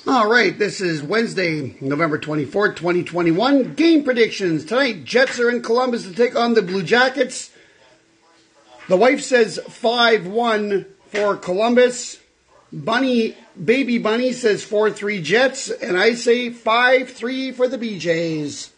All right, this is Wednesday, November 24th, 2021. Game predictions. Tonight, Jets are in Columbus to take on the Blue Jackets. The wife says 5-1 for Columbus. Baby Bunny says 4-3 Jets. And I say 5-3 for the BJs.